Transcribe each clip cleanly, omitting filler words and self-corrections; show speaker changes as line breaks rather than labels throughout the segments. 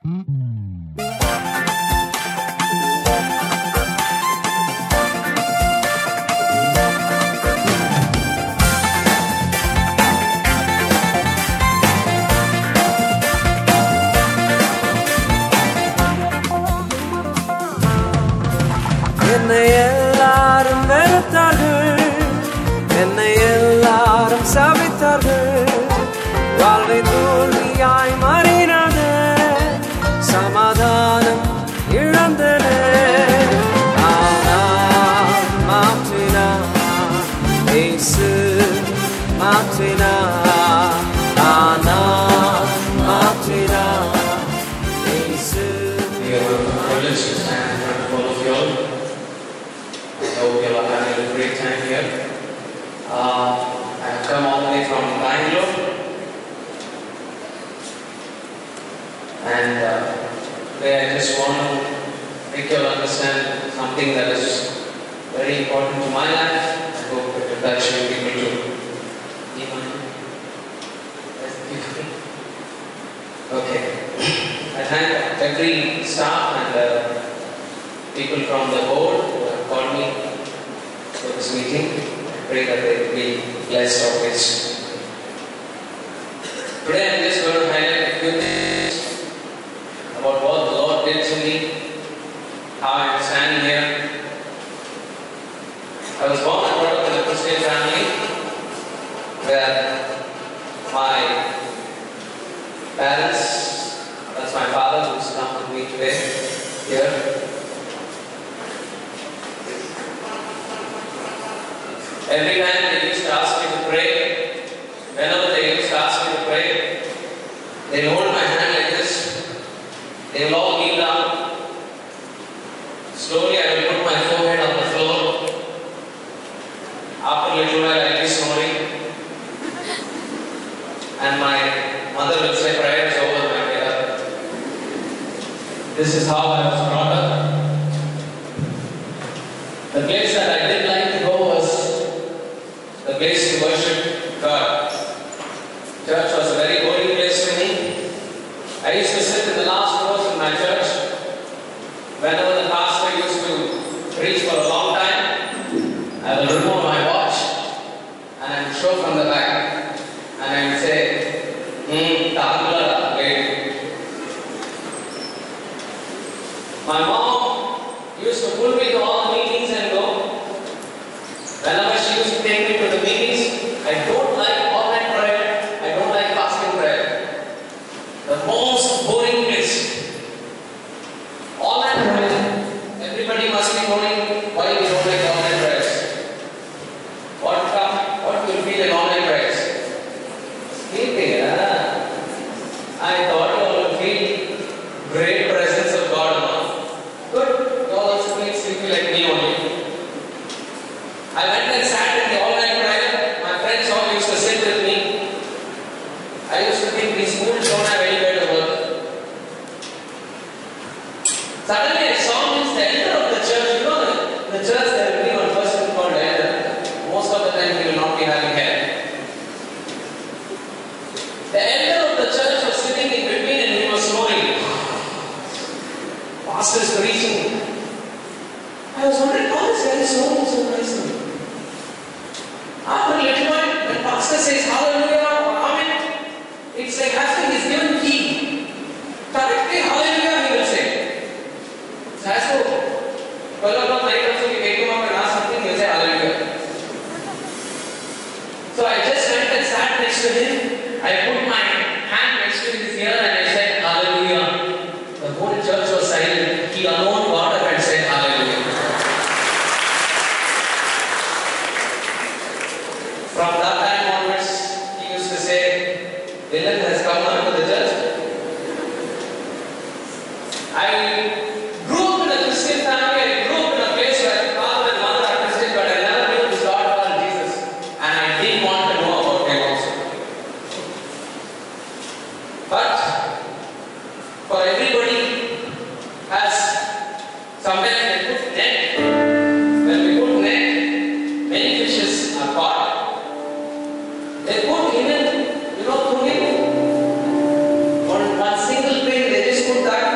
என்னை எல்லாரும் வெறுத்தார்கள், என்னை எல்லாரும் சபித்தார்கள், வாழ்வை தோல்வியாய் மாறினது, சமாதானம் இழந்தது. ஆனால் மாற்றினார் இயேசு, மாற்றினார், ஆனால் மாற்றினார் இயேசு.
I hope you are having a great time here. I have come all the way from Bangalore, and today I just want to make you understand something that is very important to my life. I hope it will touch you people too. Okay. I thank every staff and people from the board who have called me for this meeting. I pray that they will be blessed always. Today I am just going to highlight a few things about what the Lord did to me, how I am standing here. I was born and brought up in a Christian family where my parents, that's my father who's come with me today here. Every time they used to ask me to pray, whenever they used to ask me to pray, they hold my hand like this. They will all kneel down. Slowly I will put my forehead on the floor. After a little while I will be snoring. And my mother will say, prayer is over, my dear. This is how I was brought up. The place that I did like to go was the place to worship God. Church was a very boring place for me. I used to sit in the last rows in my church. Whenever the pastor used to preach for a long time, I will remove my watch and I will show from the back and I will say, my mom used to pull me to all the meetings and go. Whenever she used to take me to the meetings, I don't like all-night prayer, I don't like fasting prayer. The most boring place. All-night prayer. Everybody must be knowing why we don't like all-night prayers. What do you feel in all-night prayers? Sleeping, I thought you all would feel great presence of God. Good. You all also feel sleepy like me only. I went and sat in the all-night prayer. My friends all used to sit with me. I used to think these fools don't have anywhere to work. Suddenly I saw the elder of the church. You know, the church there will be one person called elder. Most of the time he will not be having hair. The elder of the church was sitting in between and he was snoring. Pastor is preaching. I was wondering, how is he snoring so nicely? After a little while, when pastor says hallelujah or amen, it's like as if he's given key. Correctly hallelujah he will say. So as to 12 o'clock night also we wake him up and ask something, he will say hallelujah. So I just went and sat next to him. I put my hand next to his ear and I said hallelujah. The whole church was silent. He alone got up and said hallelujah. From that time onwards, he used to say, Dylan has come on to the church. I grew up in a Christian family. I grew up in a place where father and mother are Christian, but I never knew this God called Jesus. And I didn't want to know about him also. But for everybody has sometimes they put net. When we put net, many fishes are caught. They put in it, through it, one single thing, they just put that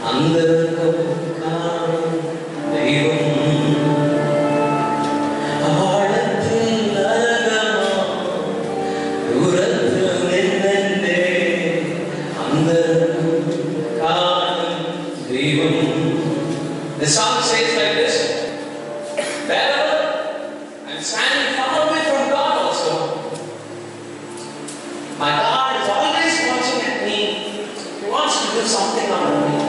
The song says like this: wherever I'm standing far away from God also, my God is always watching at me. He wants to do something on me.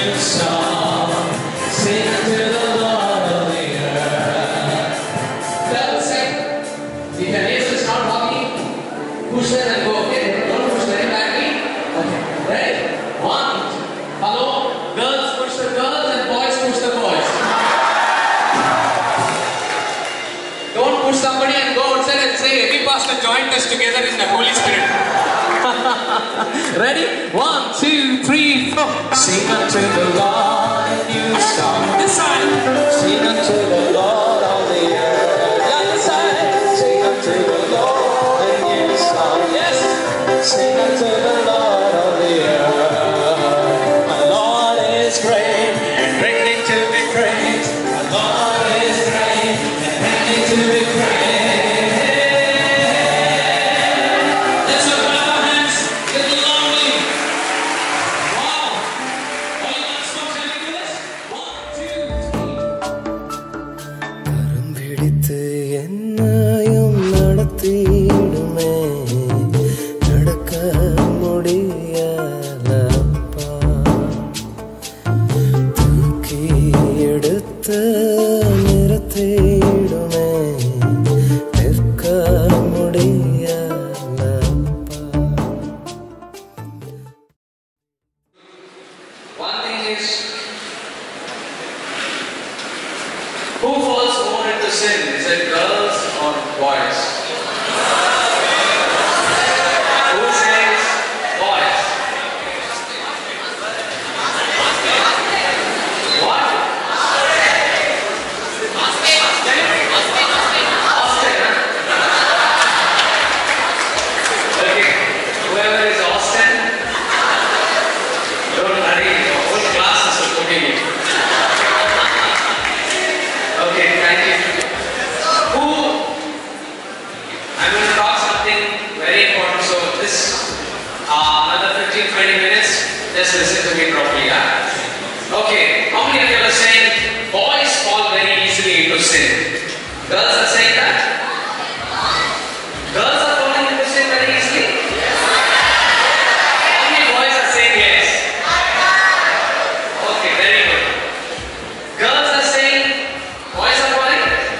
new song. Sing unto the Lord of the earth. That was it. If your neighbor is not walking, push them and go, okay? Don't push very badly. Okay, ready? One. Hello? Girls push the girls and boys push the boys. Don't push somebody and go outside and say, every pastor joined us together in the Holy Spirit. Ready? 1, 2, 3, 4.
Sing unto the Lord a new song.
This side.
Sing unto the Lord on the earth.
Yeah, this side.
Sing unto the Lord a new song.
Yes.
Sing unto the Lord on the earth. My Lord is great and greatly to be praised. My Lord is great and greatly to be praised.
Let's open our hands. Little loudly. Wow. All you want to shall we do this? 1, 2, 3.
கரம் பிடித்து என்னையும் நடத்திடுமே, நடக்க முடியலப்பா. தூக்கி எடுத்து நிறுத்திடுமே, நிற்க முடியலப்பா.
One thing is, who falls more into sin? Is it girls or boys? Who says boys? What? Austin, huh? Okay, whoever is Austin, don't worry, your whole class is supporting you. Okay, thank you. Who? I'm going to talk something very important. So this, another 15-20 minutes, just listen to me properly. Yeah? Okay, how many of you are saying boys fall very easily into sin? Girls are saying that? Girls are falling into sin very easily? How many boys are saying yes? Okay, very good. Girls are saying boys are falling?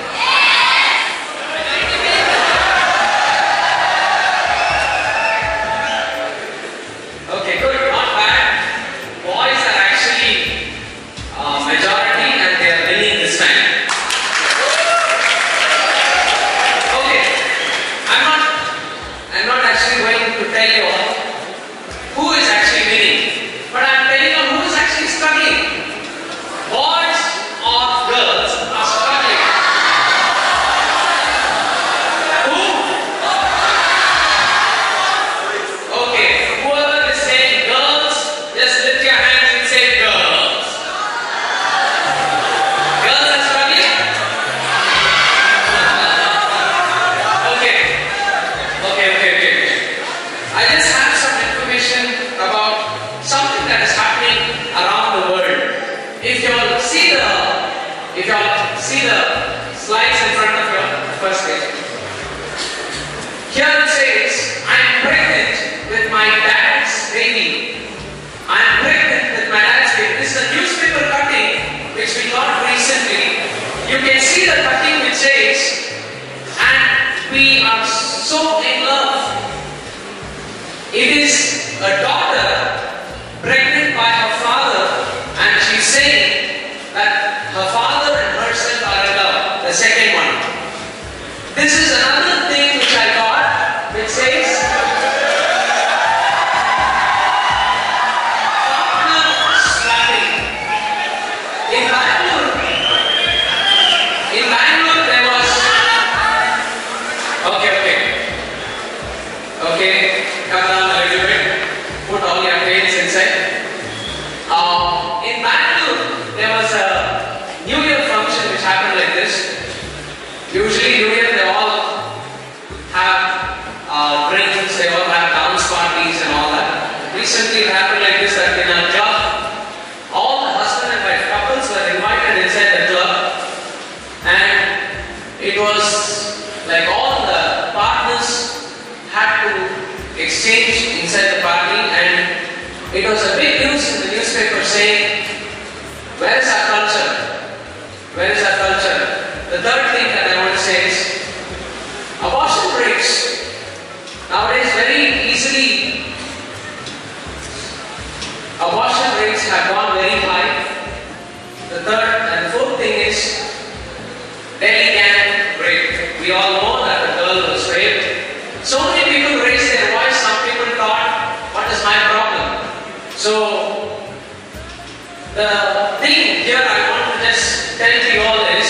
Okay, good, not bad. Boys are actually majority and they are winning this time. Okay, I'm not actually going to tell you all who is actually winning, but I'm telling you who is actually struggling. Boys or girls are struggling. Who? Okay, whoever is saying girls, just lift your hands and say girls. Girls are struggling? Okay. I just have some information about something that is happening around the world. If you all see the slides in front of your first page. Here it says, I am pregnant with my dad's baby. I am pregnant with my dad's baby. This is a newspaper cutting which we got recently. You can see the cutting which says, and we are so in love. It is a daughter pregnant by her father, and she's saying that her father and herself are in love. The second one. This is another thing which I got, which says partner slapping. In Bangalore there was. Okay, come down a little bit. Put all your paints inside. In Bangalore, there was a New Year function which happened like this. Usually New Year they all have drinks, they all have dance parties and all that. Recently it happened like this that in a club, all the husband and wife couples were invited inside the club, and it was like all the partners had to exchange inside the party, and it was a big news in the newspaper saying Where is our culture? Where is our culture? The third thing that I want to say is abortion rates. Nowadays, very easily, abortion rates have gone very high. The third and fourth thing is Delhi gang rape. We all know that a girl was raped. So many people raised their voice. Some people thought, what is my problem? So, the thing here I want to just tell to you all is,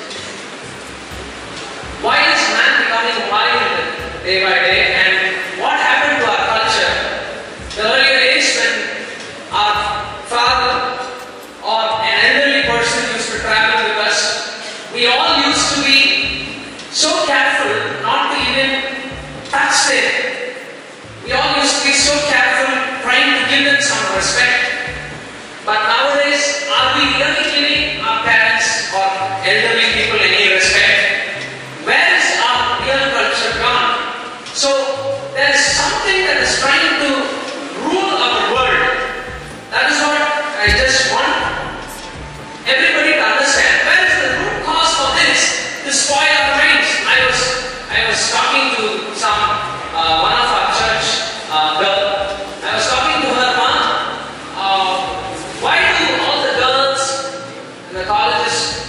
why is man becoming wild day by day, and what happened to our culture? The earlier days when our father or an elderly person used to travel with us, we all used to be so careful not to even touch them. We all used to be so careful trying to give them some respect. But nowadays, are we really giving our parents or elderly people any respect? Where is our real culture gone? So, there is something that is trying to rule our world. That is what I just want everybody to understand. Where is the root cause for this to spoil our minds? I was talking to one of our church girl. I was talking to her mom. Why do all the girls in the colleges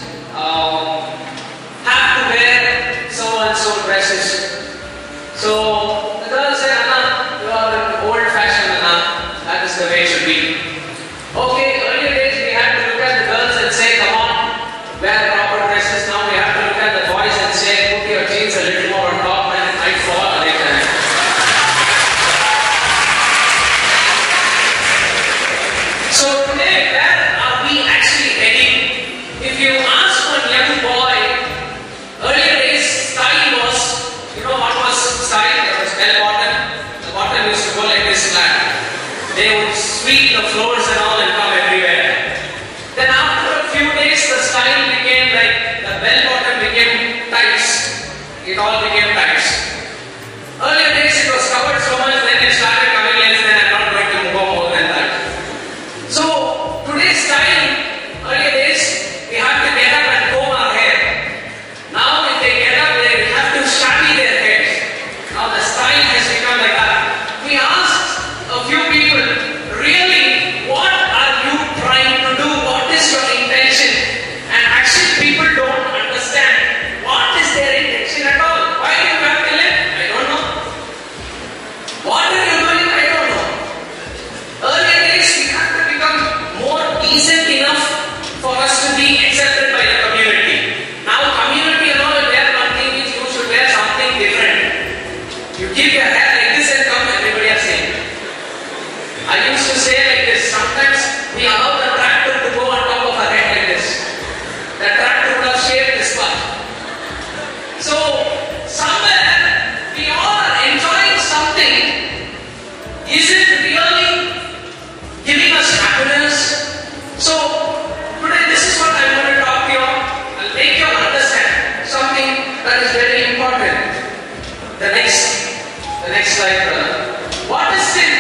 have to wear so and so dresses? So the girl said, Anna, you are an old-fashioned Anna. That is the way it should be. Okay, earlier days we had to look at the girls and say, come on, wear proper dresses. Now we have to look at the boys and say, put your jeans a little more on top and it might fall at it. So today, where are we actually heading? If you ask one young boy, earlier days style was, you know what was style? There was bell bottom. The bottom used to go like this flat. They would sweep the floors and all and come everywhere. Then after a few days, the style became like the bell bottom became tights. It all became tights. Earlier days it was covered so much, then it started coming less, then I'm not going to go more than that. So today's style, earlier days, we have to get up and comb our hair. Now if they get up, they have to shabby their hairs. Now the style has become like that. We asked a few people, really, what are you trying to do? What is your intention? And actually people don't understand what is their intention at all. Why do you have to live? I don't know. What are you doing? I don't know. Earlier days we have to become more decent enough for us to be accepted by the community. Now community and all will wear one thing, which you should wear something different. You keep your hair like this and come, everybody are saying. I used to say like this, sometimes we allow the tractor to go on top of our head like this. The tractor would have shaved this part. So somewhere we all are enjoying something. Is it really giving us happiness? So today this is what I'm going to talk to you on. I'll make you understand something that is very important. The next slide, brother. What is sin?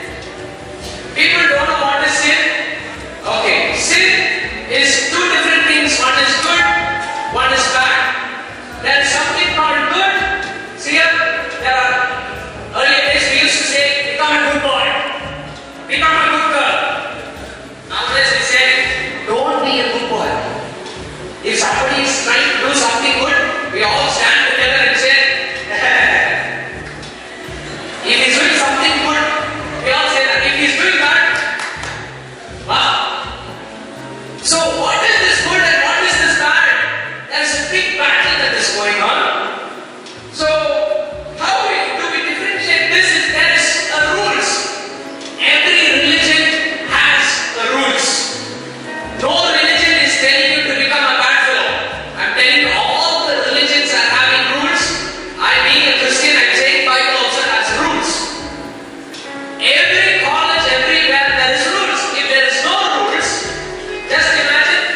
People don't know what is sin. Okay, sin is two different things. One is good, one is bad. There is something called good. See here, there are earlier days we used to say, become a good boy, become a good girl. Nowadays we say, don't be a good boy. If somebody is trying to do something good, we all stand together and say, if he's doing something good, we all say that. If he's doing bad, wow. So what is this good and what is this bad? There's a big battle that is going on. So how do we differentiate this? There is a rules. Every religion has the rules. No religion is telling you to become a bad fellow. I'm telling you all the religions are having rules. I being a Christian, I'm saying Bible also has rules. Every college, everywhere there is rules. If there is no rules, just imagine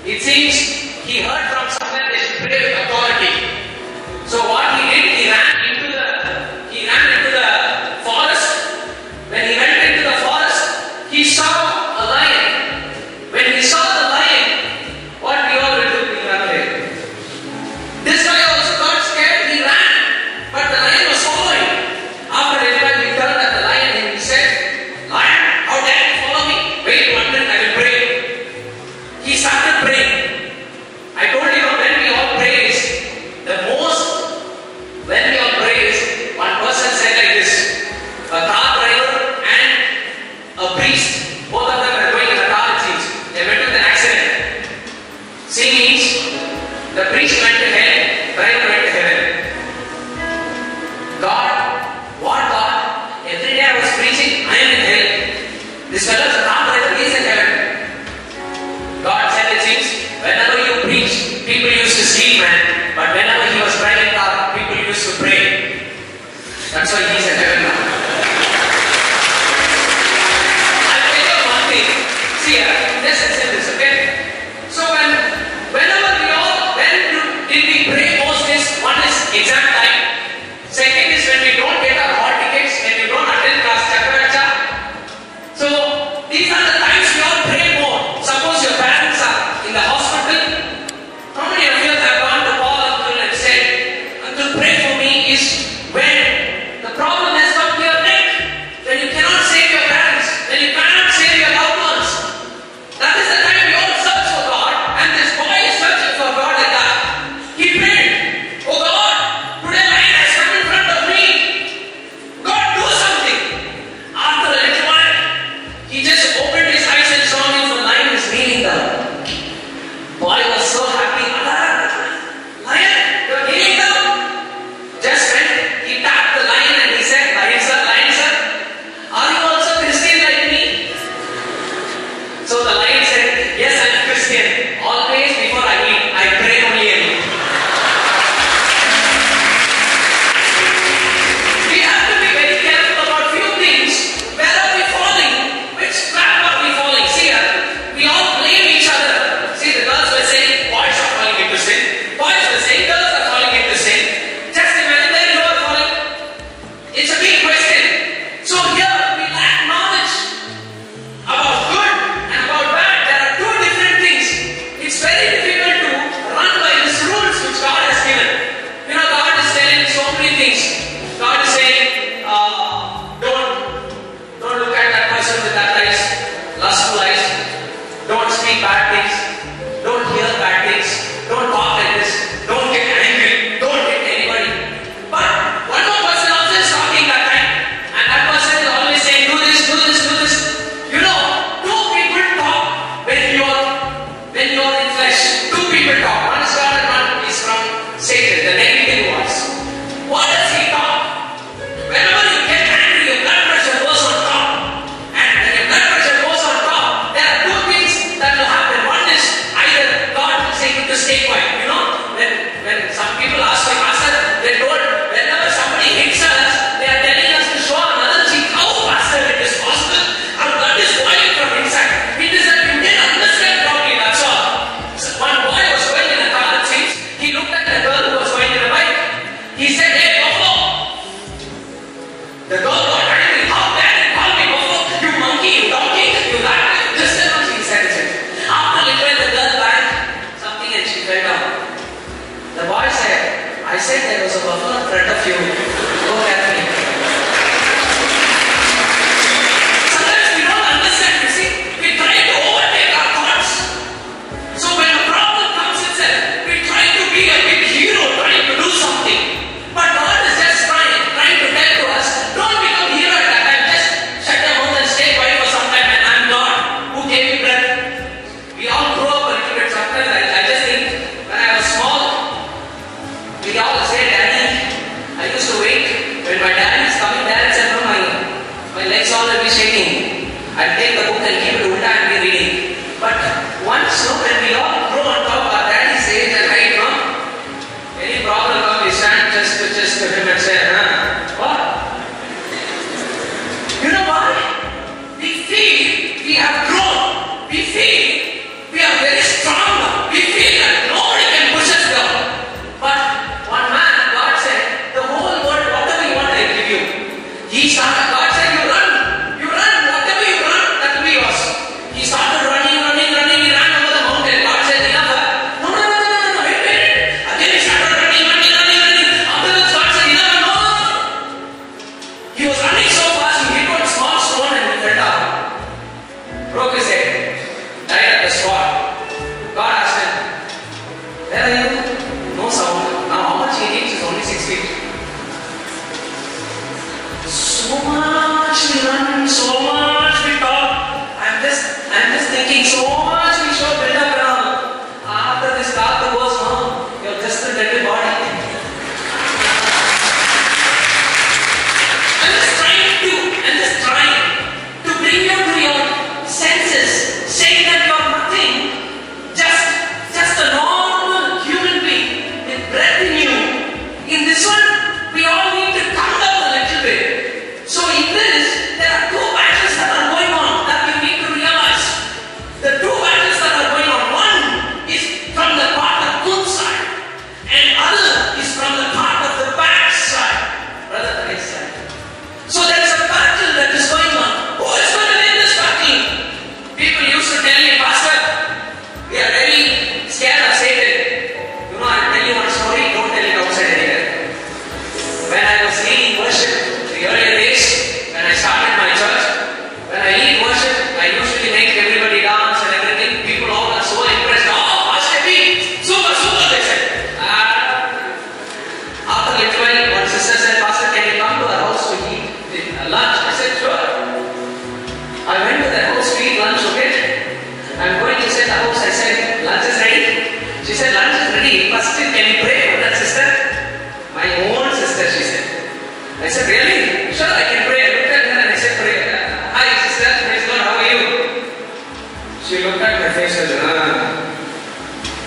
It seems he heard from somewhere they should pray with authority. So what he did, he ran into the forest. When he went into the forest, he saw a lion. When he saw the lion, what we all will do, we run away. This guy also got scared, he ran, but the lion was following. After a while, he turned at the lion and he said, "Lion, how dare you follow me? Wait 1 minute, I will pray." He started praying. I told you, when we all praise, one person said like this: a car driver and a priest, both of them were going in a car, it seems. They went to an accident. See means the priest went to hell, driver went to heaven. God, what God? Every day I was preaching, I am in hell. This fellow is a car driver, he is in heaven. God said it seems, whenever you preach, people used to sleep, man. But whenever he was driving car, people used to pray. That's why he's in heaven now. I'll tell you one thing. See, let's say this, okay? So whenever when did we pray most is, one is exam time. Second is when we don't get our hall tickets, when we don't attend class, chakaracha. So these are the times we all pray more. Suppose your parents are in the hospital. How many of you have gone to Paul uncle and said, "Uncle, pray for me," is when the problem has come to your neck, when you cannot save your parents, when you cannot save your loved ones. That is the time we all search for God, and this boy is searching for God like that. He prayed, "Oh God, today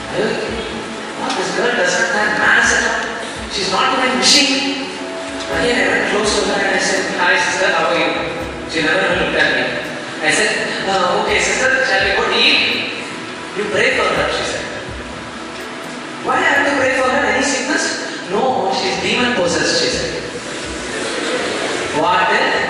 What, this girl doesn't have manners at all. She's not even wishing. Again, I went close to her and I said, "Hi sister, how are you?" She never even looked at me. I said, "Okay sister, shall we go to eat?" "You pray for her," she said. "Why I have to pray for her? Any sickness?" "No, she's demon possessed," she said. "What then?"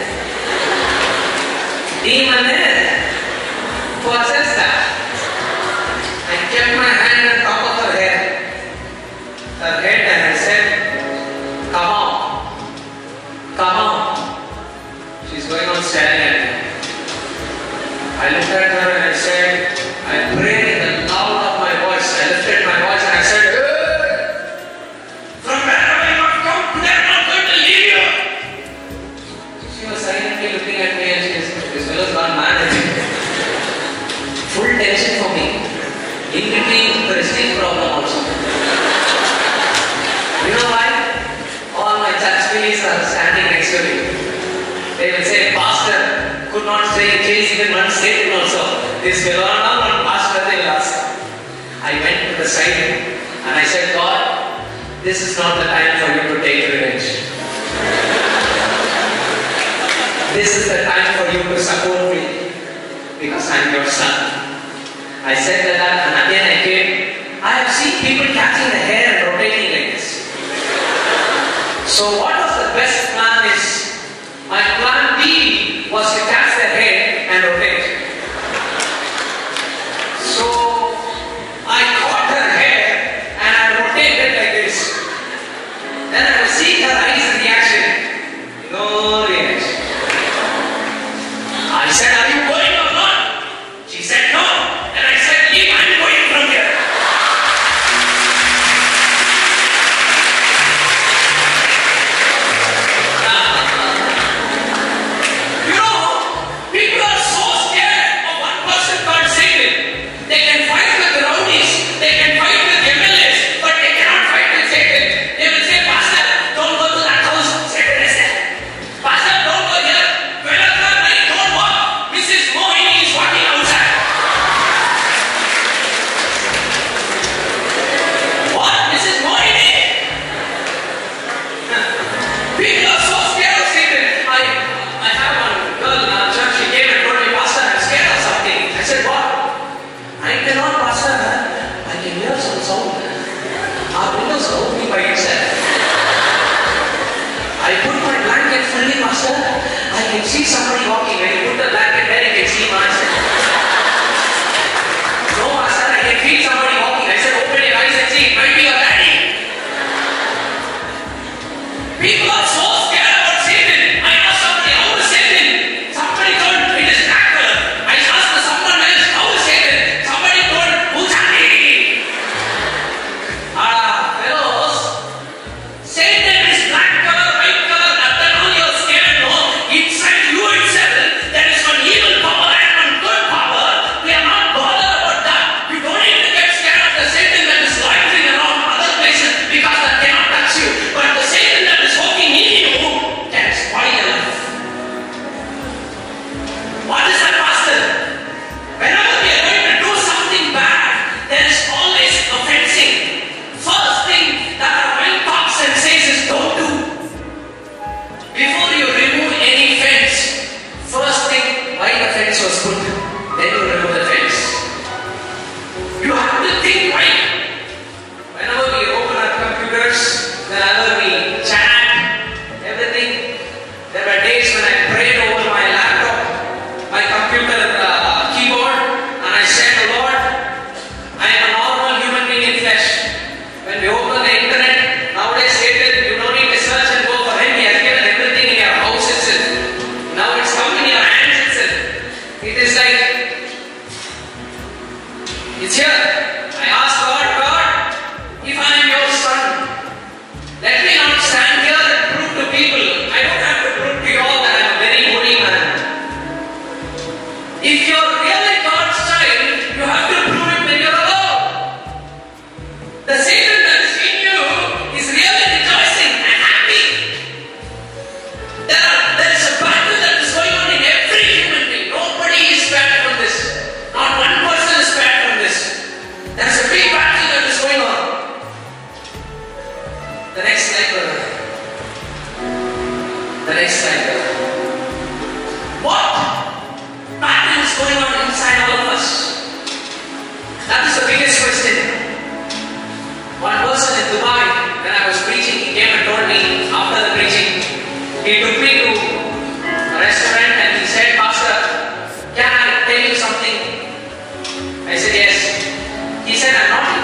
"Demon possessed her." I kept my hand on top of her head. And I said, "Come on. Come on." She's going on staring at me. I looked at her and I said, I prayed in the loud of my voice. I lifted my voice and I said, "From wherever you have come, today I'm not going to leave you." She was silently looking at me and she said, "This fellow's gone mad." Full tension for me. In between, there is still problem also. You know why? All my church fellows are standing next to me. They will say, "Pastor could not say chase even one statement also. This fellow not pastor," they will ask. I went to the side and I said, "God, this is not the time for you to take revenge. This is the time for you to support me because I am your son." I said that and again I came. I have seen people catching the hair and rotating like this. So what was the best plan is, my plan B was to catch the hair and rotate. So I caught her hair and I rotated like this. Then I was seeing her eyes reaction. No reaction. I said, "Are you going or not?" She said, "No." And I said, "Leave, I'm going from here."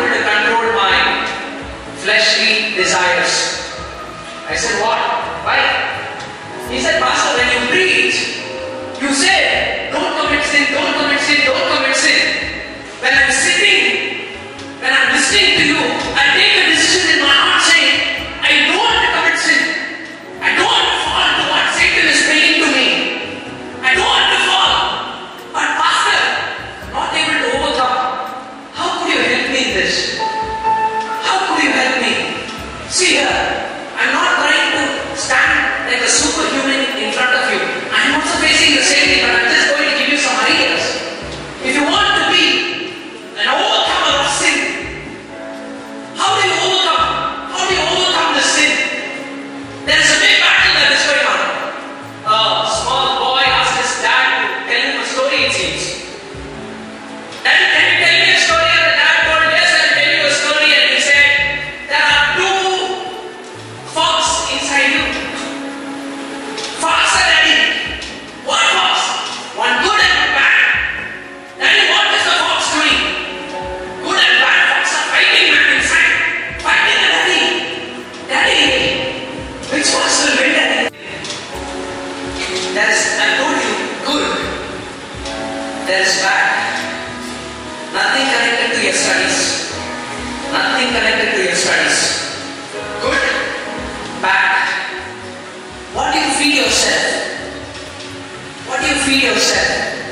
wanted to control my fleshly desires. I said, what? Why? He said, Pastor, when you preach, you say, don't commit sin, don't commit sin, don't commit sin. When I'm sitting, when I'm listening to you, I take a decision in my heart saying, I don't want to commit sin. I don't want to fall to what Satan is bringing to me. I don't want to fall. But Pastor, not able to overcome. How could you help me in this? How could you help me? See here, I'm not trying to stand like a superhuman in front of you. I'm also facing the same thing, but I'm just going to give you some ideas. If you want to be an overcomer of sin, how do you overcome? How do you overcome the sin? There is a big battle that is going on. A small boy asked his dad to tell him a story, it seems. Daddy, can you tell me a story? And the dad told, yes, I'll tell you a story. And he said, there are two foxes inside you. Fox and daddy. One fox, one good and one bad. Daddy, what is the fox doing? Good and bad fox are fighting back inside. Fighting the daddy. Daddy, which fox will win, daddy? There is, I told you, good. There is bad. Nothing connected to your studies. Nothing connected to your studies. Good, bad. What do you feed yourself? What do you feed yourself?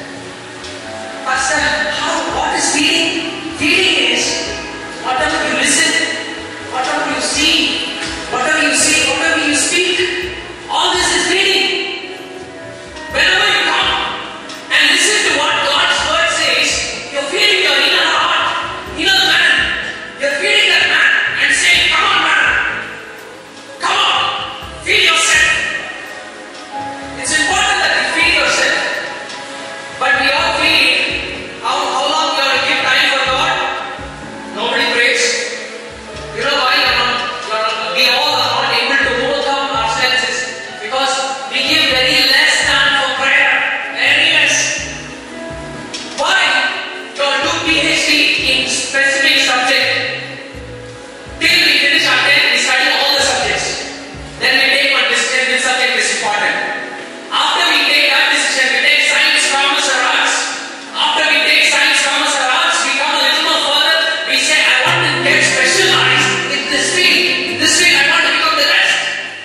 Pastor, what is feeding? Feeding is whatever you listen, whatever you see, whatever you speak. All this is feeding. Whenever you come and listen to what God's word says, you're feeding your inner heart, inner man. You're feeding that man and saying, come on man, come on, feed yourself. It's important that you feed yourself. But we all feed. How long you give time for God? Nobody prays. You know why we all are not able to overcome ourselves is because we give very less time for prayer. Very less. Why? You all do PhD in specific subject. Till we finish our 10th, we study all the subjects. Then we take one decision, which subject is important. After we take that decision, we take science, commerce or arts. After we take science, commerce or arts, we come a little more further. We say, I want to get specialized in this field. In this field, I want to become the best.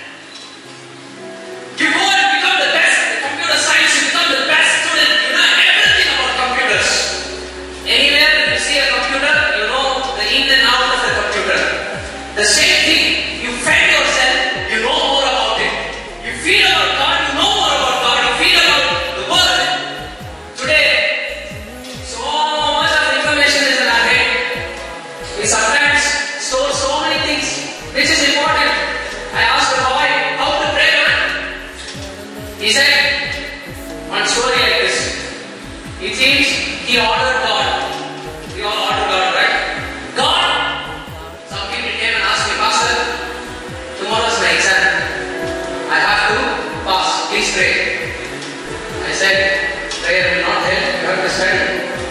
You go and become the best. In computer science, you become the best student. You know everything about computers. Anywhere you see a computer, you know the in and out of the computer. The same thing. You fed yourself, you know more about it. You feed about God, you know more about God. You feed about the world. Today, so much of information is in our head. We sometimes store so many things, which is important. I asked the boy how to pray, man. He said one story like this. It seems he ordered God. We all order God, right? God. Some people came and asked me, Pastor, tomorrow is my exam. I have to pass. Please pray. I said, prayer will not help. You have to study.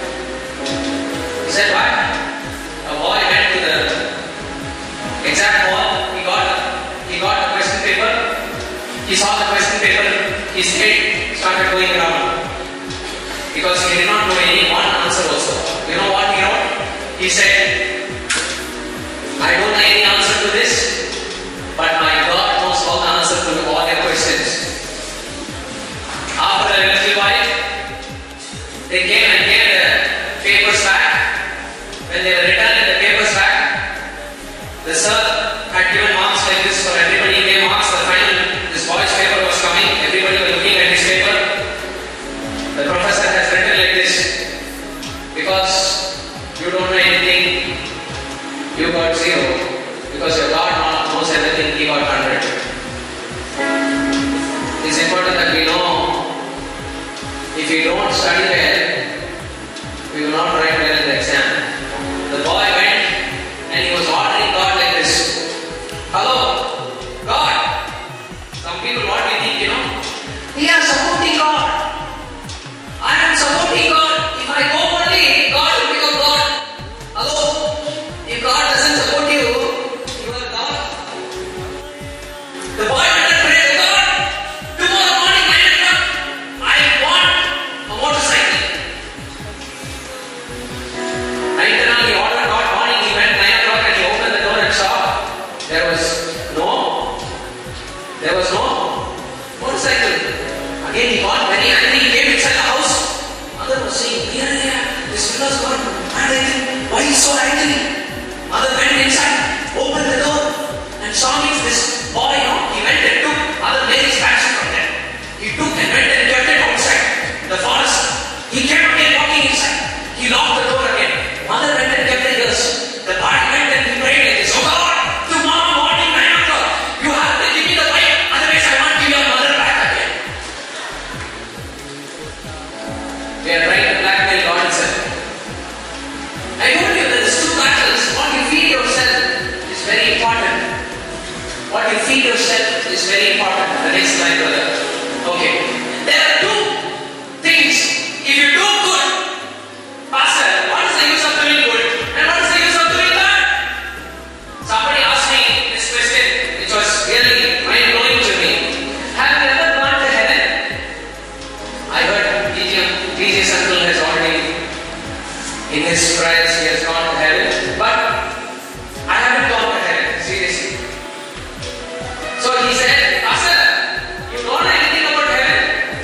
He said, why? A boy went to the exam hall. He got the question paper. He saw the question paper. His head started going around because he did not know any one answer also. You know what he wrote? He said, I don't know any answer to this, but my God knows all the answer to all your questions. After a little while, they came and gave the papers back. When they were returned the papers back, the sir had given marks like this for everybody. He gave marks. The final, this boy's paper was coming. Everybody was looking at his paper. The professor has written like this, because you don't know anything, you got 0. Because your God knows everything, he got 100. It's important that we know, if we don't study well, we will not write well in the exam. The boy went and he was ordering God like this. Hello, God. Some people, what we think, you know? We are supporting God. I am supporting God. If I go only, God will become God. Hello? If what you feed yourself is very important. The next slide, brother. Okay. There are two things. If you do good, Pastor, what is the use of doing good? And what is the use of doing bad? Somebody asked me this question, which was really mind-blowing to me. Have you ever gone to heaven? I heard DJ's uncle has already, in his prayers, he has gone to heaven. But I haven't gone to heaven, seriously. So he said, Pastor, you don't know anything about heaven?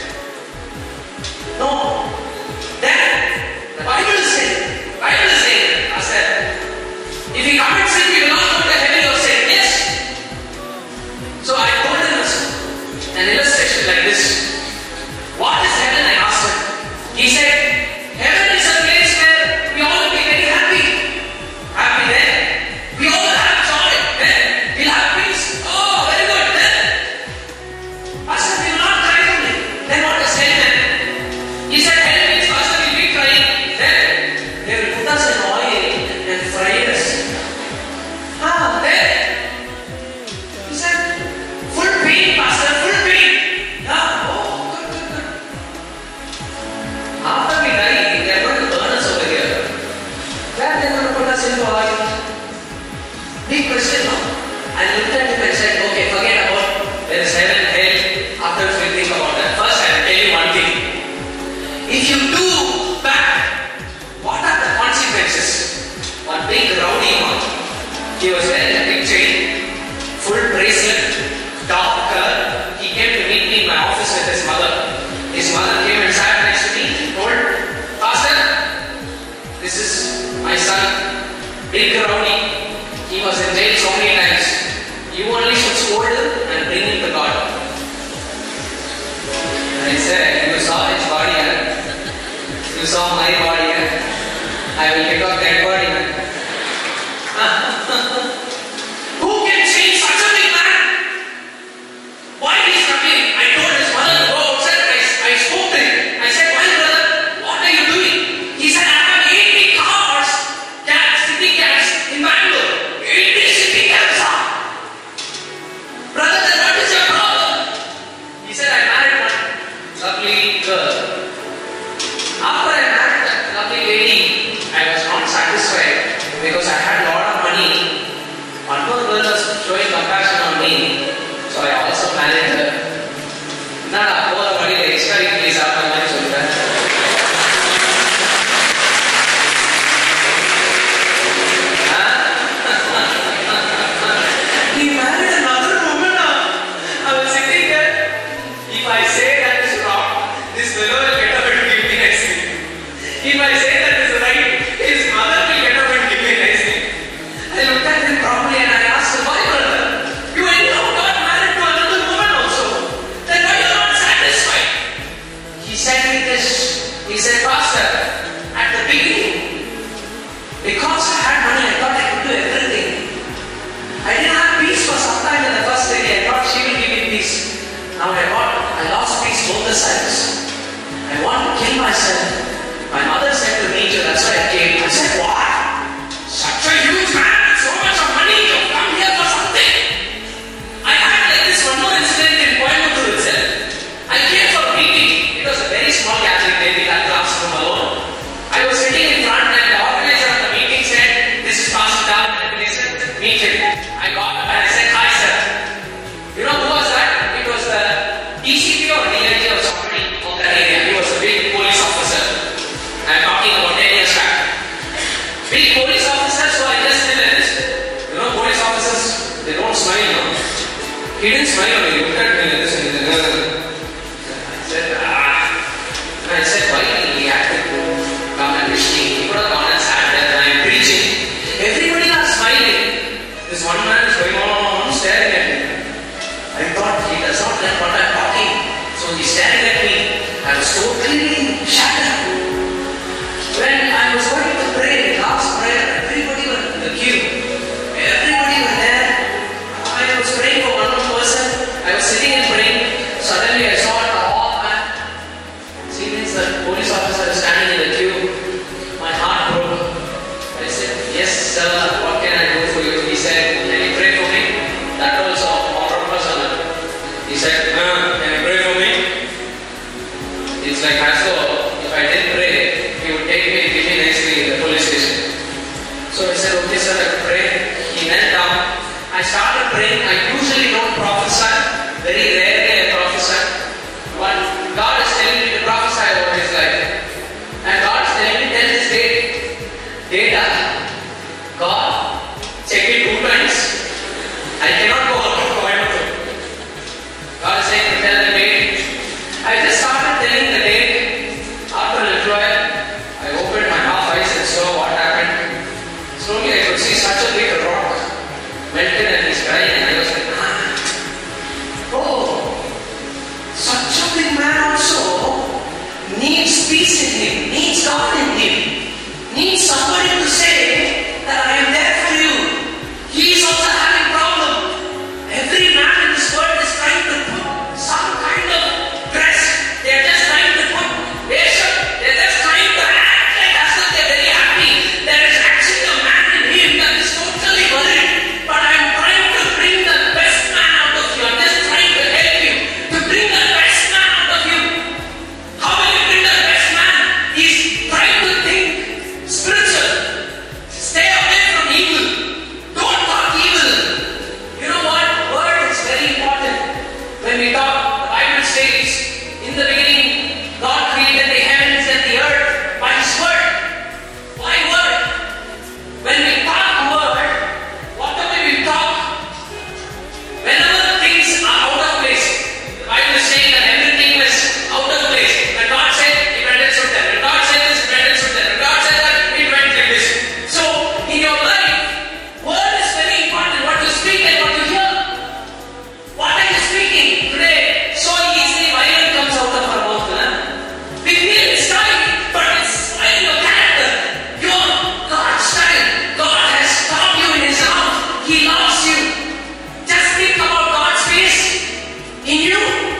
No. Then, the Bible is saying, Pastor, if you commit sin, you will not go to heaven, you are saying, yes. So I told him an illustration like this. What is heaven? I asked him. He said, heaven is a place where we all will be very happy. Happy there. We all will have joy there. We'll have peace. Oh, very good then. Pastor, we will not cry only. Then what is hell then? He said, hell means Pastor will be crying. Then they will put us in oil and fry us. Then. He said, full pain, Pastor, full pain. Oh, good. After we die, they are going to burn us over here. Where they are going to put us into oil? Big question now. I looked at him and said, okay, forget about there is heaven and hell. After we think about that. First, I will tell you one thing. If you do bad, what are the consequences? One big rowdy man. He was wearing a big chain, full bracelet, dark color. He came to meet me in my office with his mother. His mother came and sat next to me, told, Pastor, this is my son, big rowdy. He was in jail so many times. You only should scold him and bring him to God. And I said, you saw his body, you saw my body, I will pick up that body. Who can change such a big man? Why he is coming? I told his mother to go outside. I spoke to him. I said, why brother? What are you doing? He said, I have 80 cars, city cats in Bangalore. 80 city cats. Brother, then what is your problem? He said, I married one lovely girl. After I married that lovely lady, I was not satisfied because I had a lot of money. One more girl was showing compassion on me, so I also married her. Nada, poor body, the extra please after my children. He married another woman. I was sitting there. If I say that is wrong, this fellow will get up and give me nice thing. If I say that is right, his mother will get up and give me nice thing. I looked at him properly and I asked him, why brother? You anyhow got married to another woman also. Then why you are not satisfied? He said me this. He said, Pastor, at the beginning, because I had money, I thought I could do everything. I didn't have peace for some time in the first day. I thought she will give me peace. Now I lost peace both the sides. I want to kill myself. My mother said to me, that's why I came. I said, why? Such a huge man, so much of money, you come here for something. I had like this one more incident in Coimbatore itself. I came for a meeting. It was a very small gathering, maybe that classroom alone. I was sitting in front and the organizer of the meeting said, this is Pastor Darwin, Ebenazer, meet him. I got up and I said, hi sir. You know who was that? It was the DCP or DIG or somebody of that area. He was a big police officer. I'm talking about 10 years back. Big police officer, so I just did this. You know, police officers, they don't smile, no? He didn't smile on me, he looked at me like this and I said, why he acted to come and wish me? He could have gone and sat there and I'm preaching. Everybody was smiling. This one man is going on staring at me. I thought he does not like what I'm talking. So he's staring at me. I was totally shattered. When I was going to pray, last prayer, everybody was in the queue. Everybody was there. I was praying for one more person. I was sitting and praying. Suddenly I saw a tall man. See, means the police officer is standing in the queue. My heart broke. I said, yes sir, what can I do for you? He said, can you pray for me? That was all. praying. I usually don't prophesy. Very rarely I prophesy. But God is telling me to prophesy over his life. And God is telling me, tell this data. God, check it 2 times. I cannot go out of Coimbatore. God is saying to tell the date. I just started telling the date. After a little while, I opened my half eyes and saw what happened. Slowly I could see such a big rock melted and he's crying, and I was like, oh, such a big man also needs peace in him, needs God in him, needs somebody to say that I am there for you. He is also having problem. Every man in this world is trying to put some kind of dress. They are just trying to put their shirt. They are just trying to act like as if they are very happy. There is actually a man in him that is totally worried. But I am trying to bring the best man out of you. I am just trying to help you to bring the best man out of you. How will you bring the best man? He is trying to think spiritual. Stay away from evil. Don't talk evil. You know what? Word is very important. When we talk, the Bible says, in the beginning, God created the heavens and the earth by His word. Why word? When we talk word, whatever we talk, whenever things are out of place, the Bible is saying that everything was out of place. When God said, it went and stood there. When God said this, it went and stood there. When God said that, it went like this. So, in your life, word is very important. What you speak and what you hear. What are you speaking today? So easily violence comes out of our mouth. We feel it's right, but it's in your character. Your God's style. God has taught you in His arms. He loves you. Just think about God's face in you.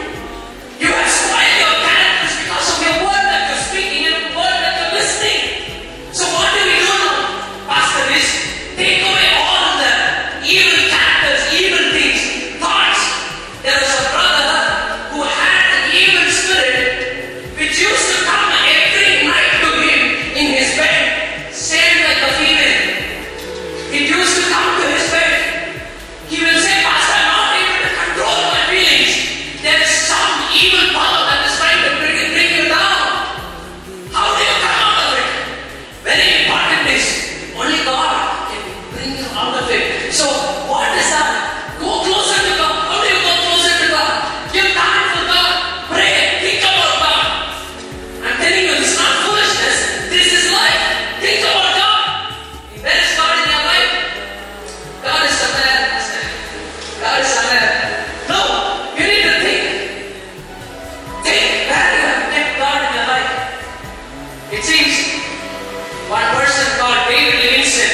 You have spoiled your characters because of your word that you're speaking and the word that you're listening. So what do we do now? Pastor is take away all the evil characters, evil things, thoughts. There was a brother who had an evil spirit which used to come every night to him in his bed, same like a female. It used to come to his bed. He will say, Pastor, I'm not able to control my feelings. There is some evil power that is trying to bring you down. How do you come out of it? Very important is only God can bring you out of it. So what is that? Go closer to God. How do you go closer to God? Give time for God. Pray. Think about God. I'm telling you, it's not foolishness. This is life. Think about God. Where is God in your life? God is somewhere. God is somewhere. No, you need to think. Think where you have kept God in your life. It seems one person called David Livingston.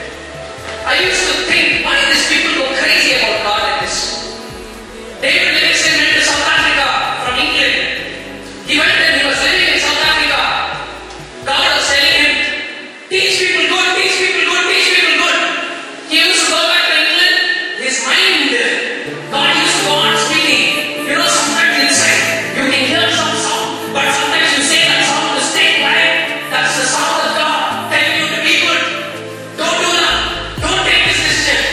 I used to think, why these people go crazy about God like this? David Livingston went to South Africa from England. He went and he was living in South Africa. God was telling him, teach people good, teach people good, teach people good. He used to go back to England. His mind, God used to go on speaking. You know, sometimes inside you can hear some sound, but sometimes you say that sound to stay quiet. That's the sound of God telling you to be good. Don't do that. Don't take this decision.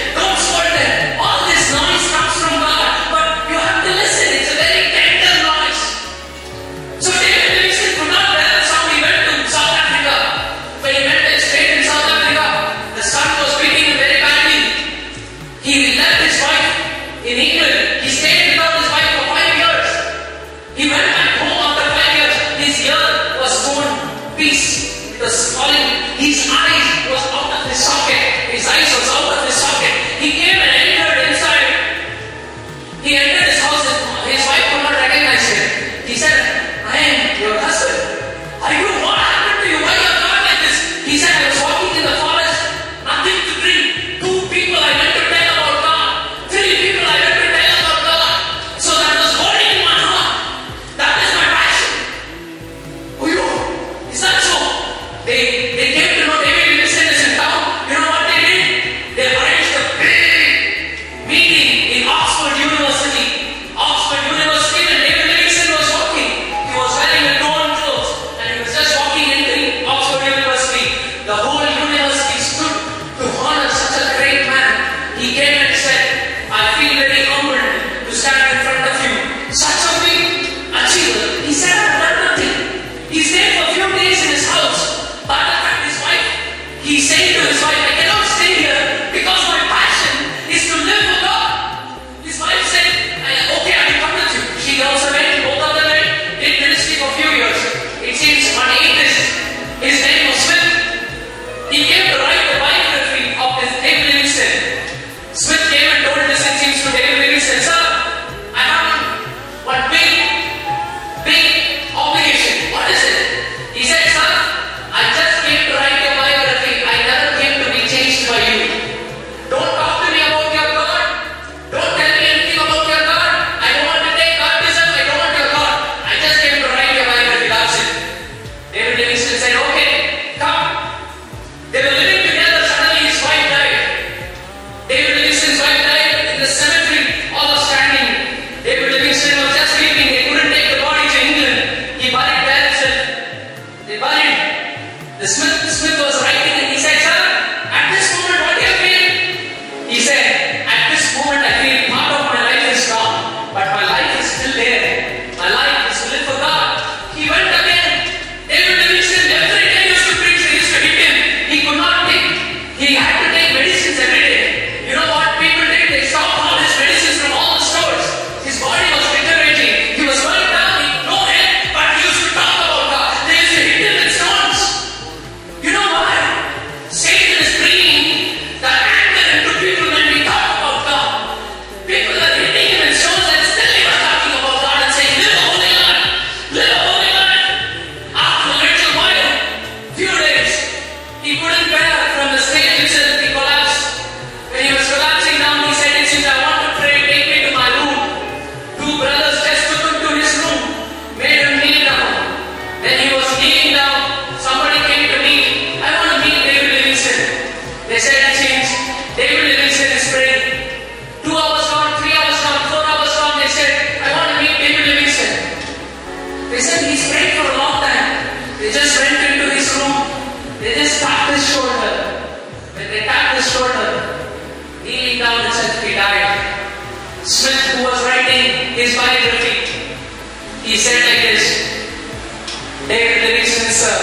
Smith, who was writing his biography, he said like this: David Livingstone, sir,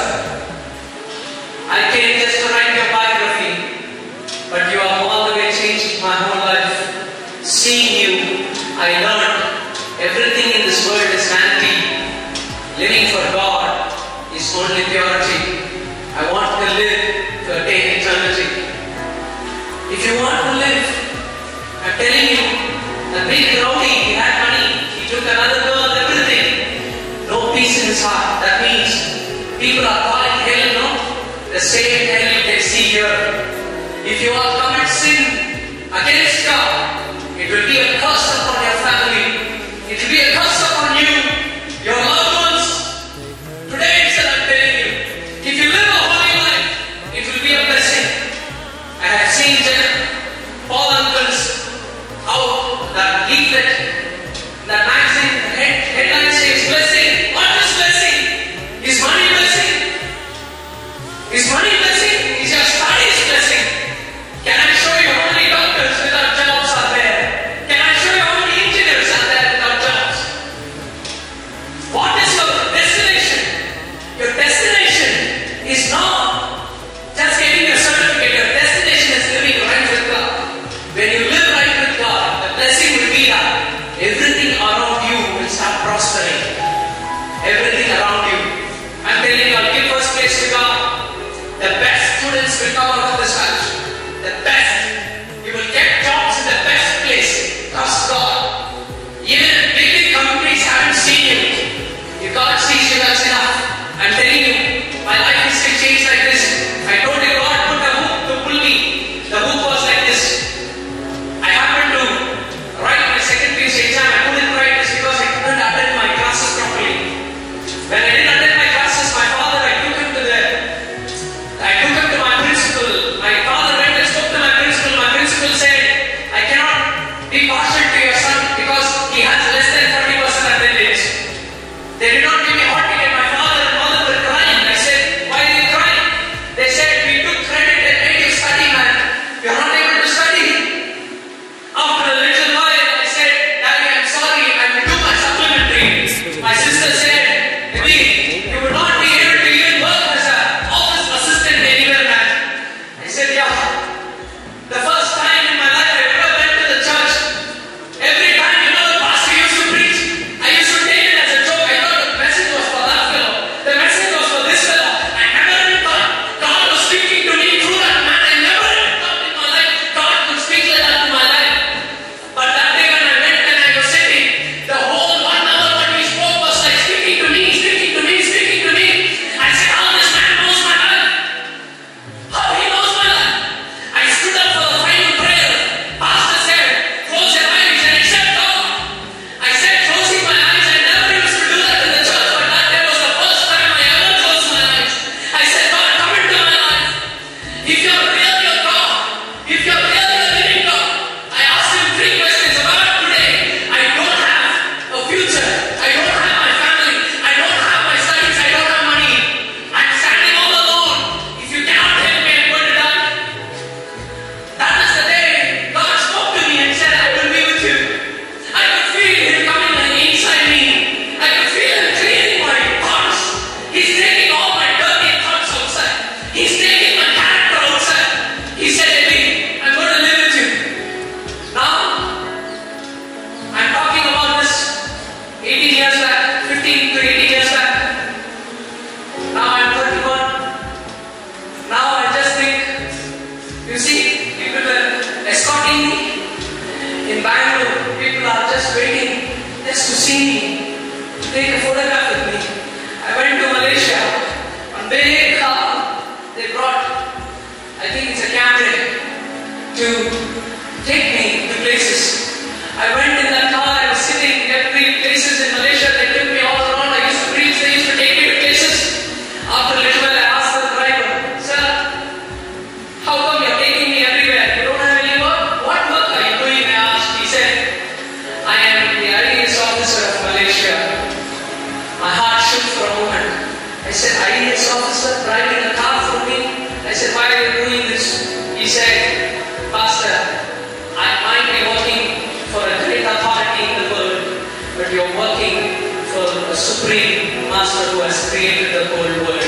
I came just to write your biography, but you have all the way changed my whole life. Seeing you, I learned everything in this world is vanity. Living for God is only purity. I want to live to attain eternity. If you want to live, I'm telling you, the big rowdy, he had money, he took another girl, everything. No peace in his heart. That means people are calling hell, no? The same hell you can see here. If you all commit sin against God, it will be a curse upon your family. It will be a curse upon you, your loved ones. Today itself I'm telling you, if you live a holy life, it will be a blessing. I have seen Paul uncles, how that leaflet, that magazine, headline says blessing. What is blessing? Is money blessing? Is money blessing? Is your studies blessing? Can I show you how many doctors without jobs are there? Can I show you how many engineers are there without jobs? What is your destination? Your destination is not just getting your certificate. Your destination is living right with God. When you live right with God, the blessing will be that everything around you will start prospering. Everything around you. I'm telling you, I'll give first place to God. The best students will come out of this college. The best. You will get jobs in the best place. Trust God. Even big companies haven't seen you. You can't see you, that's enough. I'm telling you, my life is still changed like this. I told you God put a hook to pull me. The hook was like this. I happened to write my secondary exam. I couldn't write this because I couldn't attend my classes properly. When I didn't attend my classes, my father, I took him to my principal. My father went and spoke to my principal. My principal said, I cannot be partial to your son because he has less than 40% attendance. They did not give me a hot ticket. My father and mother were crying. I said, why are you crying? They said, we took credit and made you study, man. You're not able to study. After a little while, I said, Daddy, I'm sorry. I will do my supplementary. My sister said, Baby, you would not be able to even work as an office assistant anywhere, man. I said, yeah. The first time in my life I ever went to the church, every time, you know, the pastor used to preach, I used to take it as a joke. I thought the message was for that fellow. The message was for this fellow. I never even thought God was speaking to me through that man. I never even thought in my life God could speak like that to my life. But that day when I went and I was sitting, the whole 1 hour what he spoke was like speaking to me, speaking to me, speaking to me. I said, how this man knows my life? How he knows my life? I stood up for the final prayer. Pastor said, close your eyes and accept God. I said, closing my eyes, I never used to do that in the church, but that day was the first time I ever closed my eyes. I said, God, come into my life. If you're really a God, if you're really a living God, I asked him 3 questions about today. I don't have a future. I don't have my family. I don't have my studies. I don't have money. I'm standing all alone. If you cannot help me, I'm going to die. That is the day God spoke to me and said, I will be with you. I could feel him coming inside me. I could feel him cleaning my thoughts. He's taking all my dirty thoughts outside. He's taking my character outside. He said, Eddie, I'm going to live with you. Now, I'm talking about this 18 years back, 15 to 18 years back. Now I'm 31. Now I just think, you see, people are escorting me. In Bangalore, people are just waiting just to see me, to take a photograph with me. I went to Malaysia. On big car, they brought, I think it's a Camry, to take me to places. I went in that car, I was sitting every places in Malaysia. They took me all around. I used to preach, they used to take me to places. After a little while, I asked the driver, sir, how come you're taking me everywhere? You don't have any work? What work are you doing? I asked. He said, I am the IAS officer of Malaysia. My heart shook for a moment. I said, IAS officer driving a car for me? I said, why are you doing this? He said, Pastor, I might be working for a great Master who has created the whole world.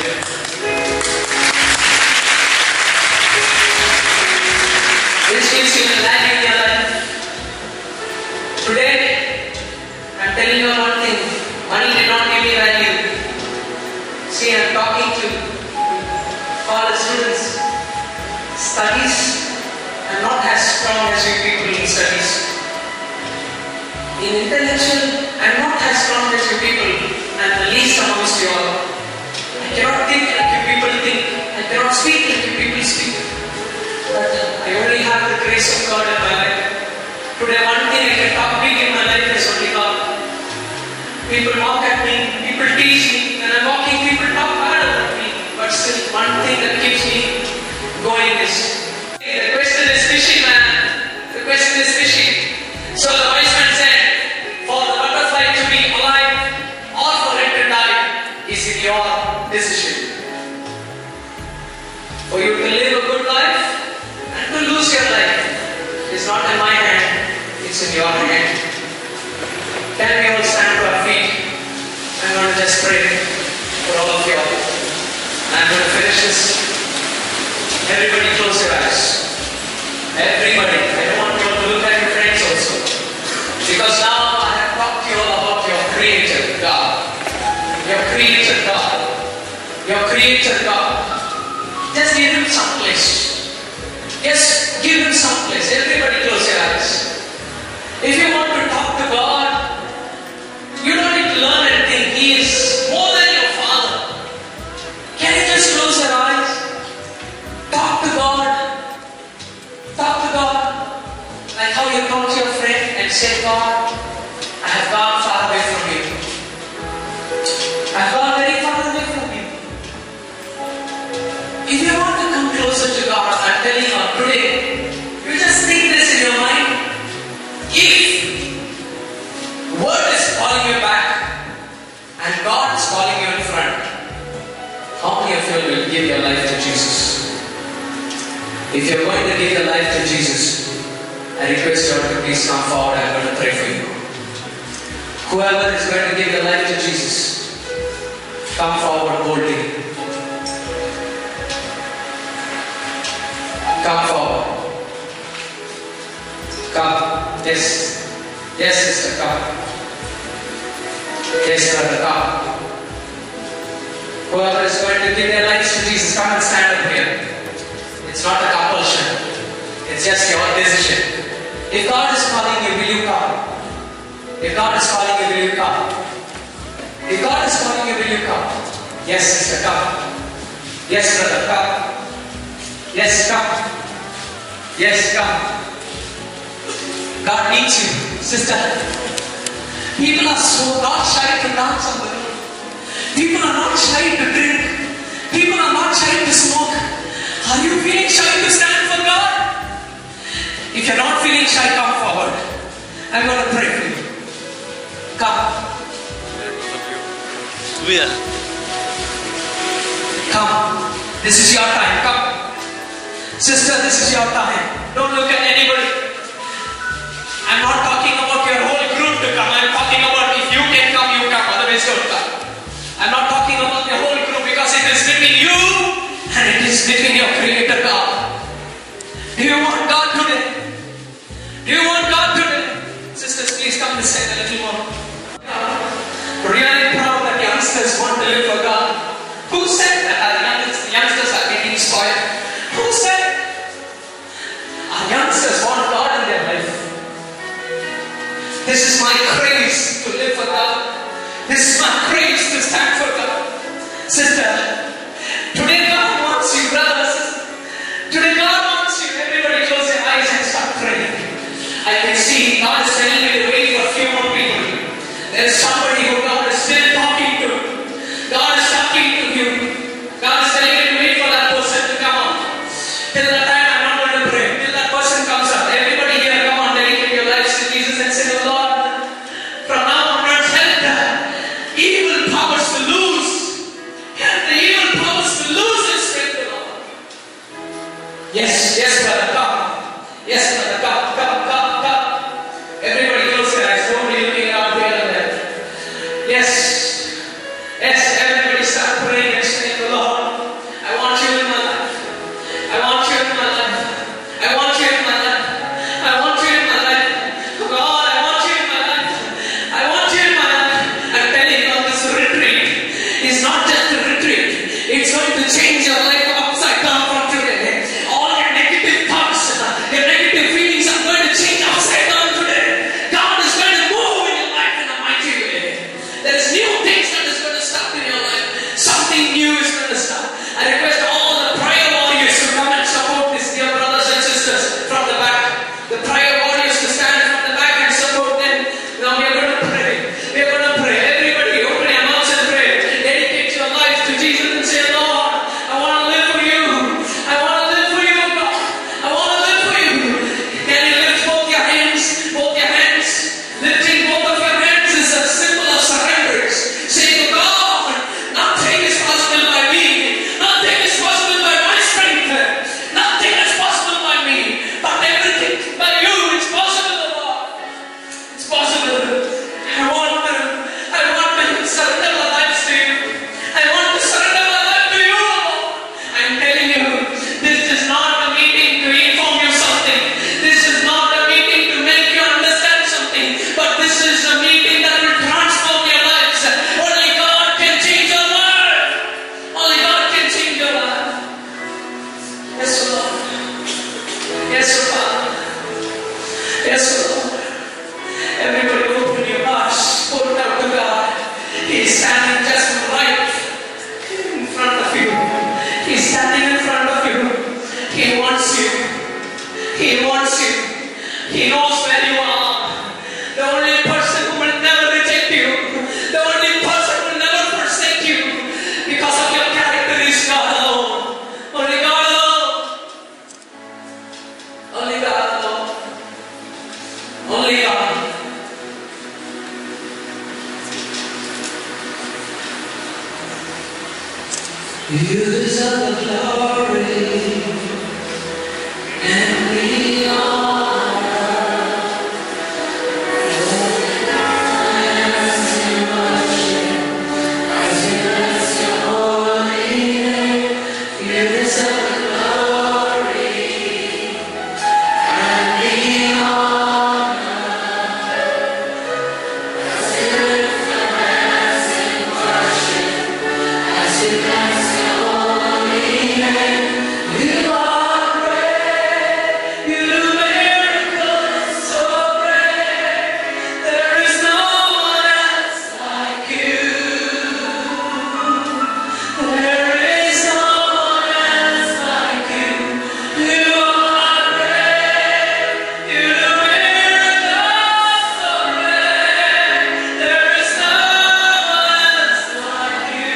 Which gives you a life in your life. Today, I'm telling you one thing. Money did not give me value. See, I'm talking to college students. Studies, I'm not as strong as you people in studies. In intellectual, I'm not as strong as you people. I'm the least amongst you all. I cannot think like you people think. I cannot speak like you people speak. But I only have the grace of God in my life. Today, one thing I can talk big in my life is only God. People mock at me, people teach me, and I'm walking, people talk bad about me. But still, one thing that keeps me going is, the question is fishing, man. The question is fishing. So the wise man said, for the butterfly to be alive or for it to die is in your decision. For you to live a good life and to lose your life is not in my hand, it's in your hand. Can we all stand to our feet? I'm going to just pray for all of you. I'm going to finish this. Everybody close your eyes. Everybody. I don't want you all to look at your friends also. Because now I have talked to you all about your Creator God. Your Creator God. Your Creator God. Just give Him some place. Just give Him some place. Everybody close your eyes. If you want to talk to God, you don't need to learn anything. He is more than your Father. Can you just close your eyes? Talk to God. Talk to God. Like how you come to your friend and say, God, I have gone far away from you. I have gone very far away from you. If you want to come closer to God, I'm telling you today, you just think this in your mind. If word is calling you back and God is calling you in front, how many of you will give your life to Jesus? If you're going to give your life to Jesus, I request you all to please come forward. I'm going to pray for you. Whoever is going to give your life to Jesus, come forward boldly. Come forward. Come. Yes. Yes, sister, come. Yes, brother, come. Whoever is going to give their lives to Jesus, come and stand up here. It's not a compulsion. It's just your decision. If God is calling you, will you come? If God is calling you, will you come? If God is calling you, will you come? Yes, sister, come. Yes, brother, come. Yes, come. Yes, come. God needs you, sister. People are so not shy to dance on the road. People are not shy to drink. People are not shy to smoke. Are you feeling shy to stand for God? If you're not feeling shy, come forward. I'm going to pray for you. Come. Come. This is your time. Come. Sister, this is your time. Don't look at anybody. I'm not talking about your whole group to come. I'm talking about if you can come, you come. Otherwise, don't come. I'm not talking about your whole group because it is between you and it is between your Creator God. Do you want God today? Do you want God today? Sisters, please come this side a little more. Really proud that youngsters want to live for God. Who said that our youngsters are getting spoiled? Who said our youngsters want God in their life? This is my craze to live for God. This is my craze to stand for God. Sister, today God wants you, brothers. Today God wants you. Everybody close their eyes and start praying. I can see God is telling me to wait for a few more people. There is somebody who God is still talking to. God is talking to you. God is telling you to wait for that person to come up. Till that time I'm not going to pray. Till that person comes up. Everybody here, come on, dedicate your lives to Jesus and say, oh Lord, from now onwards help evil powers to lose. Help the
Yes, Lord. Everybody open your hearts, pour it out to God. He is standing just right in front of you. He is standing in front of you. He wants you. He wants you. He knows where you are. The only person who will never reject you. The only person who will never forsake you because of your character is God alone. Only God alone. Only God alone. Only God. You deserve the glory and the honor. As you worship, as you bless your holy name, you deserve the glory and the honor. As you lift your hands in worship, as you bless your holy name, you are great. You do miracles so great. There is no one else like you. There is no one else like you. You are great. You do miracles so great. There is no one else like you.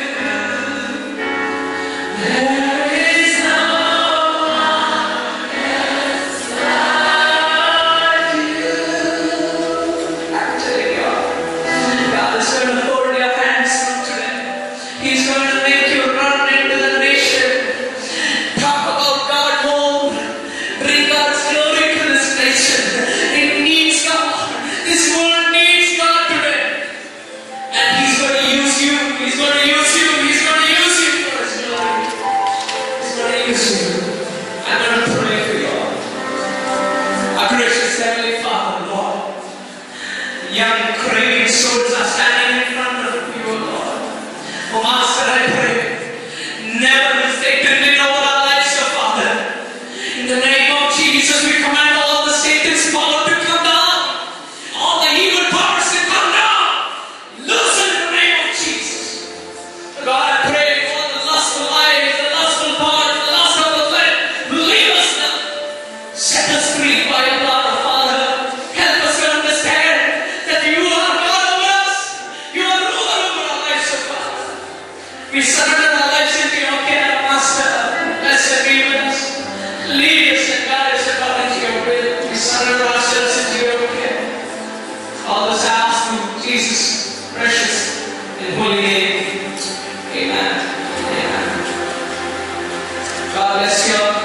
There is no one else like you. I'm telling you, God is going to hold your hands from today. He's going to make you run into the nation. Talk about God more. Bring God's glory to this nation. It needs God. This world needs God today. And He's going to use you. He's going to use you. He's going to use you for His glory. He's going to use you. I'm going to pray for you all. Our gracious Heavenly Father, Lord, young craving souls are standing in front of you, O Lord. Oh Master, I pray, never mistake to win over our lives, O Father. In the name of Jesus, we command all the Satan's power to come down. All the evil powers to come down. Loosen in the name of Jesus. God, I pray for the lustful eyes, the lustful powers, the lust of the flesh. Leave us now. Set us free by your blood, O Father. Help us to understand that you are God over us. You are ruler over our lives, O Father. We surrender our lives into your care, Master. Bless and be with us. Lead us and guide us according to your will. We surrender ourselves into your care. All this I ask through Jesus' precious and holy name. Amen. Amen. God bless you all.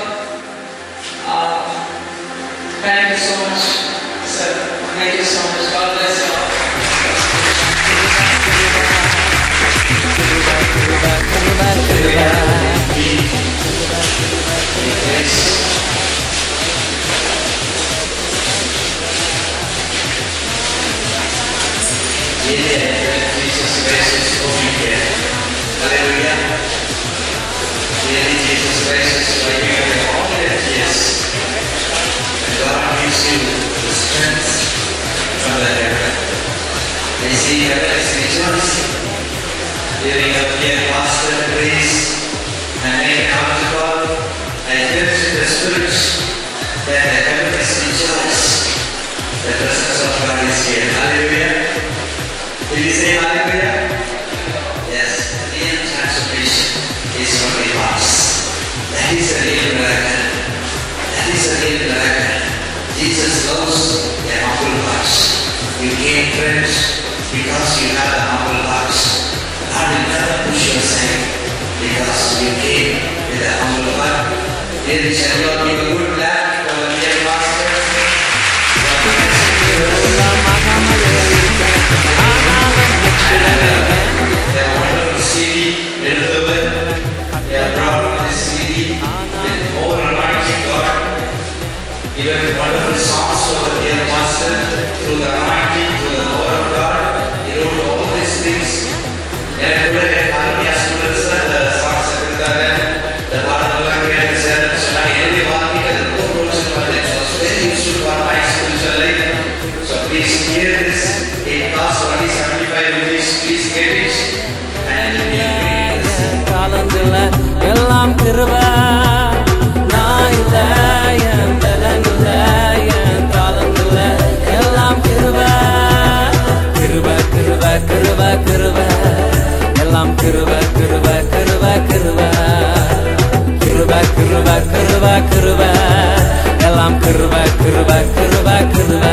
Thank you so much, sir. Thank you so much. God bless you all. Jesus Christ is over here. Hallelujah. Really, Jesus Christ is right here. All your tears. And God gives you the strength from the heaven. They see heaven is rejoicing. During a dear Master praise and make it out to God and lift the spirits that the heaven is rejoiced. The presence of God is here. Hallelujah. Did you say hallelujah? Yes. The real transformation is from the hearts. That is a real miracle. That is a real miracle. Jesus loves the humble hearts. You gain friends because you have the humble hearts. God will never push you aside because you came with a humble heart. Ladies and gentlemen, give a good clap for the dear Master. They are wonderful CD, Renouveau'13. They are proud of this CD with more anointing God. Even wonderful songs for the dear Master through the anointing, through the word of God. He wrote all these things. And today, Hallelujah students, the songs the part of the very useful for my schools கிருப நான் இல்ல என் பலன் இல்ல என் காலம் இல்ல எல்லாம் கிருப கிருப கிருப கிருப கிருப எல்லாம் கிருப கிருப கிருப கிருப கிருப கிருப கிருப கிருப எல்லாம் கிருப கிருப கிருப கிருப